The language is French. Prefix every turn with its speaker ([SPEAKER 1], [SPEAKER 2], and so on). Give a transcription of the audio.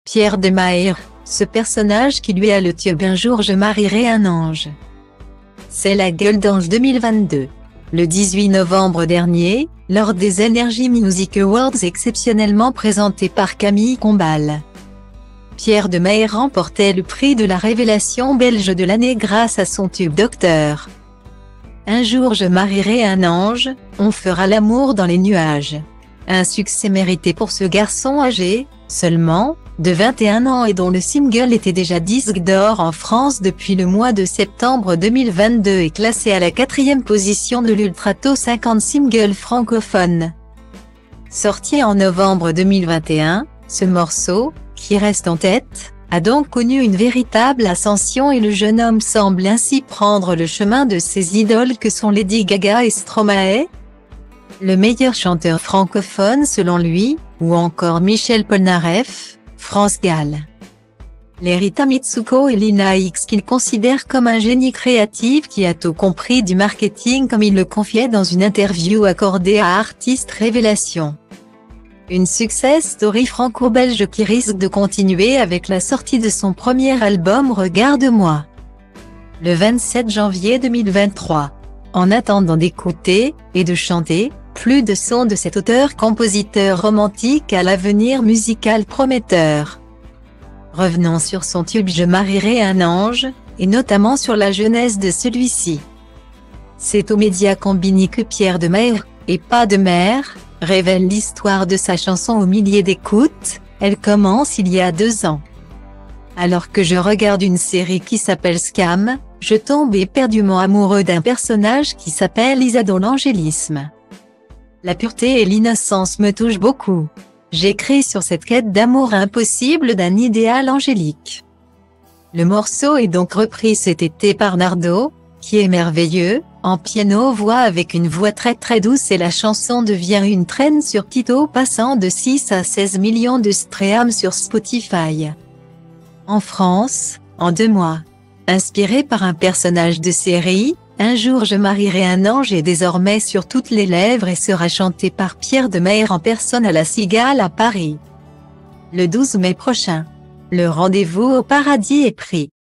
[SPEAKER 1] Pierre de Maher, ce personnage qui lui a le tube Un jour je marierai un ange. C'est la gueule d'ange 2022. Le 18 novembre dernier, lors des Energy Music Awards exceptionnellement présentés par Camille Combal, Pierre de Maher remportait le prix de la révélation belge de l'année grâce à son tube Docteur. Un jour je marierai un ange, on fera l'amour dans les nuages. Un succès mérité pour ce garçon âgé, seulement, de 21 ans et dont le single était déjà disque d'or en France depuis le mois de septembre 2022 et classé à la 4e position de l'Ultra Top 50 singles francophones. Sorti en novembre 2021, ce morceau, qui reste en tête, a donc connu une véritable ascension et le jeune homme semble ainsi prendre le chemin de ses idoles que sont Lady Gaga et Stromae, le meilleur chanteur francophone selon lui, ou encore Michel Polnareff, France Gall. Les Rita Mitsuko et Lina X qu'il considère comme un génie créatif qui a tout compris du marketing comme il le confiait dans une interview accordée à Artist Révélation. Une success story franco-belge qui risque de continuer avec la sortie de son premier album Regarde-moi, le 27 janvier 2023. En attendant d'écouter, et de chanter, plus de sons de cet auteur-compositeur romantique à l'avenir musical prometteur. Revenons sur son tube Je marierai un ange, et notamment sur la genèse de celui-ci. C'est aux médias Combini que Pierre de Maher, et pas de Mer, révèle l'histoire de sa chanson aux milliers d'écoutes. Elle commence il y a 2 ans. Alors que je regarde une série qui s'appelle Scam, je tombe éperdument amoureux d'un personnage qui s'appelle Isa dont l'angélisme, la pureté et l'innocence me touchent beaucoup. J'écris sur cette quête d'amour impossible d'un idéal angélique. Le morceau est donc repris cet été par Nardo, qui est merveilleux, en piano-voix avec une voix très douce et la chanson devient une traîne sur Tito passant de 6 à 16 millions de streams sur Spotify. En France, en 2 mois. Inspiré par un personnage de série, Un jour je marierai un ange est désormais sur toutes les lèvres et sera chanté par Pierre de Maher en personne à la Cigale à Paris. Le 12 mai prochain. Le rendez-vous au paradis est pris.